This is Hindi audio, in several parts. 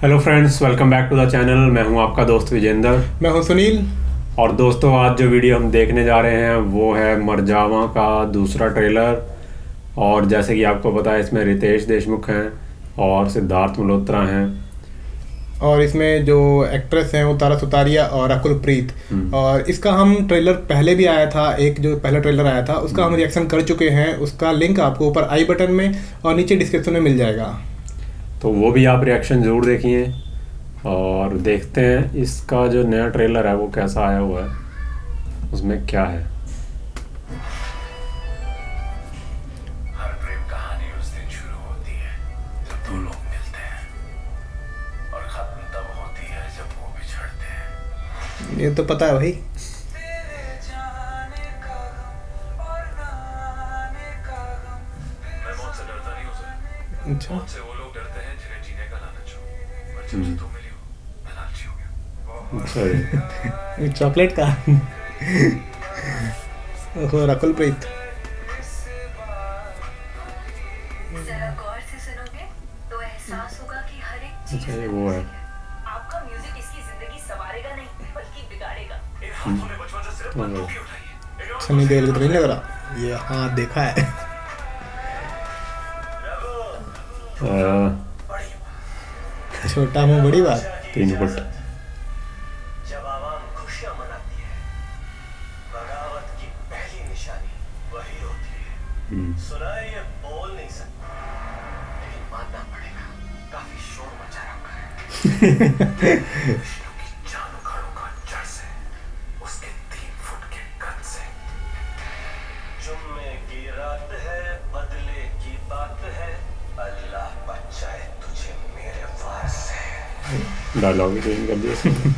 Hello friends, welcome back to the channel. मैं हूं आपका दोस्त विजेंद्र। मैं हूं सुनील। और दोस्तों, आज जो वीडियो हम देखने जा रहे हैं वो है मरजावा का दूसरा ट्रेलर। और जैसे कि आपको पता है, इसमें रितेश देशमुख हैं और सिद्धार्थ मल्होत्रा हैं। और इसमें जो एक्ट्रेस हैं वो सुतारिया और रकुल प्रीत। और इसका हम ट्रेलर पहले भी आया था, एक जो पहला ट्रेलर आया था उसका हम रिएक्शन कर चुके हैं। उसका लिंक आपको ऊपर आई बटन में और नीचे डिस्क्रिप्शन में मिल जाएगा, तो वो भी आप रिएक्शन ज़रूर देखिए। और देखते हैं इसका जो नया ट्रेलर है वो कैसा आया हुआ है, उसमें क्या है। हर प्रेम कहानी उस दिन शुरू होती है जब दो लोग मिलते हैं, और खत्म तब होती है जब वो बिछड़ते हैं। ये तो पता है भाई। मैं मौत से डरता नहीं हूँ सर। अच्छा, मौत से वो लोग डरते हैं जिन्हें जीने का लालच हो। पर जब से तुम मिली हो, मैं लालची हो गया। चॉकलेट का ओहो, रकुल प्रीत। जरा गौर से सुनोगे तो एहसास होगा कि हर एक चीज अच्छा, ये वो है। आपका म्यूजिक इसकी जिंदगी संवारेगा नहीं बल्कि बिगाड़ेगा। इन हाथों ने बचपन से सिर्फ बंदूक ही उठाई है। सनी देओल को तो नहीं लग रहा ये। हाँ, देखा है। छोटा मुंह बड़ी बात। 3 फुट। जब आवाम खुशियां मनाती है, बगावत की पहली निशानी वही होती है। सुनाए ये बोल नहीं सकता, लेकिन मानना पड़ेगा, काफी शोर मचा रखा है। विष्णु की जान उखाड़ूंगा जड़ से, उसके 3 फुट के कद से। जुम्मे की रात है, बदले की बात है, अल्लाह बचाए तुझे मेरे वार से। डायलॉग चेंज कर दिया।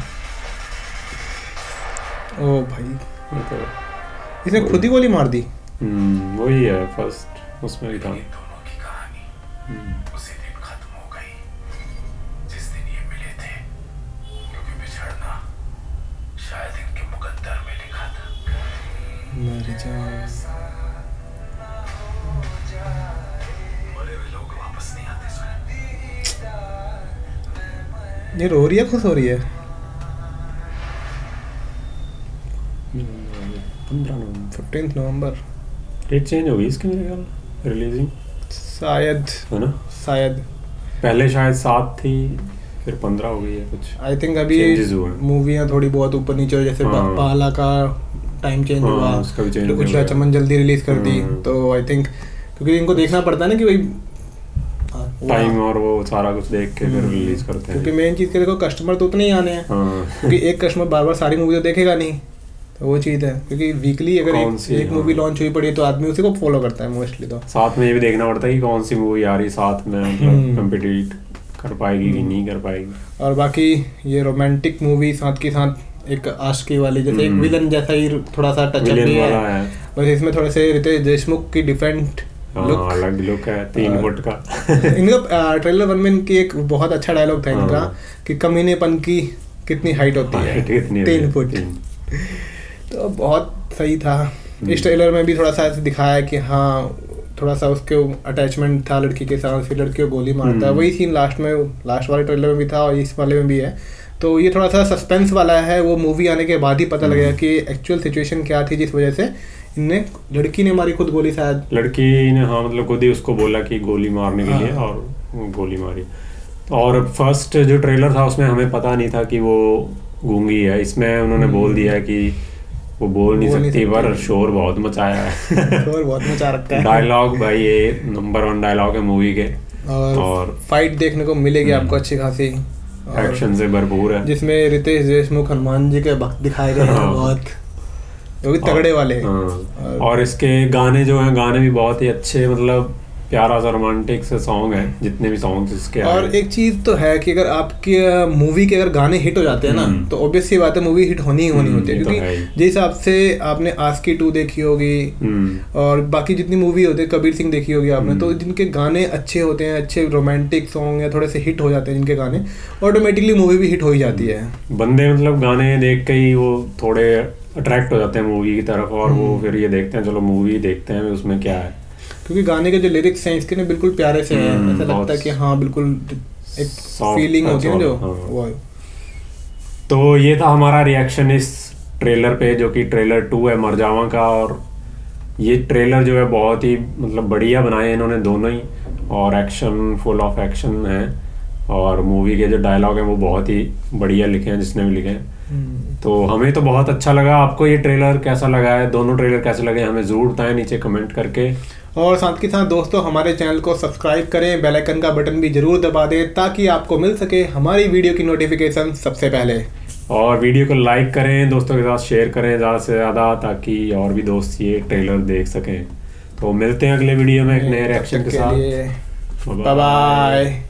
ओ भाई, इसने खुद ही गोली मार दी। वही है, फर्स्ट उसमें भी था। इन दोनों की कहानी उसी दिन खत्म हो गई जिस दिन ये मिले थे, क्योंकि बिछड़ना शायद इनके मुकद्दर में लिखा था। मरजावान। मरे हुए लोग वापस नहीं आते सुन। ये रो रही है, खुश हो रही है। 15 नवंबर 15 नवंबर डेट चेंज होगी इसकी मेरे ख्याल रिलीजिंग, शायद है ना। शायद पहले शायद 7 थी, फिर 15 हो गई है कुछ। आई थिंक अभी Changes हुए हैं। मूवियाँ थोड़ी बहुत ऊपर नीचे हो, जैसे पाला का टाइम चेंज हाँ, हुआ, उसका भी change तो कुछ हो गया। चमन जल्दी रिलीज कर दी। तो आई थिंक क्योंकि इनको देखना पड़ता है ना कि भाई टाइम और वो सारा कुछ देख के फिर रिलीज करते हैं। क्योंकि मेन चीज़ के देखो, कस्टमर तो उतने ही आने हैं। हाँ। क्योंकि एक कस्टमर बार बार सारी मूवी तो देखेगा नहीं, तो वो चीज़ है। क्योंकि वीकली अगर एक मूवी लॉन्च हुई पड़ी है तो आदमी उसी को फॉलो करता है मोस्टली। तो साथ में ये भी देखना पड़ता है कि कौन सी मूवी आ रही साथ में, मतलब कम्पिटिट कर पाएगी कि नहीं कर पाएगी। और बाकी ये रोमांटिक मूवी साथ के साथ एक आशिकी वाली, जैसे एक विलन जैसा ही थोड़ा सा टचअप भी है। बस इसमें थोड़े से रितेश देशमुख की डिफरेंट लुक, अलग लुक है, 3 फुट का। इनका ट्रेलर 1 में इनकी एक बहुत अच्छा डायलॉग था इनका कि कमीनेपन की कितनी हाइट होती है, 3 फुट। तो बहुत सही था। इस ट्रेलर में भी थोड़ा सा ऐसे दिखाया कि हाँ, थोड़ा सा उसके अटैचमेंट था लड़की के साथ, फिर लड़की को गोली मारता है। वही सीन लास्ट वाले ट्रेलर में भी था और इस वाले में भी है। तो ये थोड़ा सा सस्पेंस वाला है, वो मूवी आने के बाद ही पता लगेगा कि एक्चुअल सिचुएशन क्या थी जिस वजह से इनने, लड़की ने मारी खुद गोली शायद। लड़की ने, हाँ, मतलब खुद ही उसको बोला कि गोली मारने के लिए, और गोली मारी। और फर्स्ट जो ट्रेलर था उसमें हमें पता नहीं था कि वो गूंगी है। इसमें उन्होंने बोल दिया है कि वो बोल नहीं सकती, पर शोर बहुत मचाया है। शोर बहुत मचा रखा है। डायलॉग भाई, ये नंबर 1 डायलॉग है मूवी के। और फाइट देखने को मिलेगी आपको अच्छी खासी, एक्शन से भरपूर है, जिसमें रितेश देशमुख हनुमान जी के भक्त दिखाए गए हैं बहुत, वो भी तगड़े वाले हैं। और इसके गाने जो हैं, गाने भी बहुत ही अच्छे, मतलब प्यारा सा रोमांटिक से सॉन्ग है जितने भी सॉन्ग्स इसके। और एक चीज तो है कि अगर आपकी मूवी के अगर गाने हिट हो जाते हैं ना, तो ऑब्वियस सी बात है मूवी हिट होनी ही होनी होती है। क्योंकि जिस हिसाब से आपने आस्की 2 देखी होगी और बाकी जितनी मूवी होती है, कबीर सिंह देखी होगी आपने, तो जिनके गाने अच्छे होते हैं, अच्छे रोमांटिक सॉन्ग या थोड़े से हिट हो जाते हैं जिनके गाने, ऑटोमेटिकली मूवी भी हिट हो ही जाती है। बंदे मतलब गाने देख के ही वो थोड़े अट्रैक्ट हो जाते हैं मूवी की तरफ, और वो फिर ये देखते हैं चलो मूवी देखते हैं उसमें क्या है। क्योंकि गाने के जो लिरिक्स हैं इसके ना बिल्कुल प्यारे से हैं, ऐसा लगता है कि हाँ बिल्कुल एक Soft फीलिंग होती है ना touch जो वाला, वो। तो ये था हमारा रिएक्शन इस ट्रेलर पे, जो कि ट्रेलर 2 है मरजावा का। और ये ट्रेलर जो है बहुत ही मतलब बढ़िया बनाए इन्होंने दोनों ही, और एक्शन, फुल ऑफ एक्शन है। और मूवी के जो डायलॉग हैं वो बहुत ही बढ़िया लिखे हैं जिसने भी लिखे हैं। तो हमें तो बहुत अच्छा लगा। आपको ये ट्रेलर कैसा लगा है, दोनों ट्रेलर कैसे लगे, हमें ज़रूर बताएं नीचे कमेंट करके। और साथ के साथ दोस्तों हमारे चैनल को सब्सक्राइब करें, बेल आइकन का बटन भी जरूर दबा दें ताकि आपको मिल सके हमारी वीडियो की नोटिफिकेशन सबसे पहले। और वीडियो को लाइक करें, दोस्तों के साथ शेयर करें ज़्यादा से ज़्यादा, ताकि और भी दोस्त ये ट्रेलर देख सकें। तो मिलते हैं अगले वीडियो में एक नए रिएक्शन के साथ। Bye bye.